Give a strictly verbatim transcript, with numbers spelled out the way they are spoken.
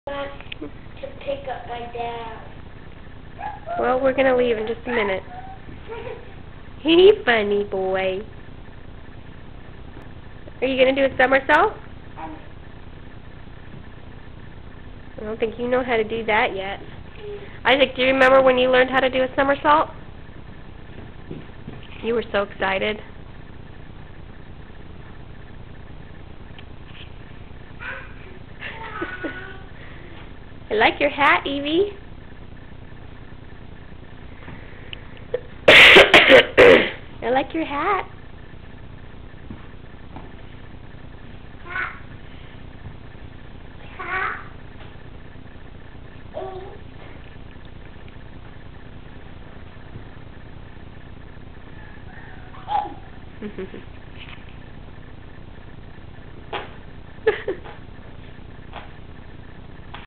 To pick up my dad. Well, we're going to leave in just a minute. He funny boy. Are you going to do a somersault? I don't think you know how to do that yet. Isaac, do you remember when you learned how to do a somersault? You were so excited. I like your hat, Evie. I like your hat. Hat.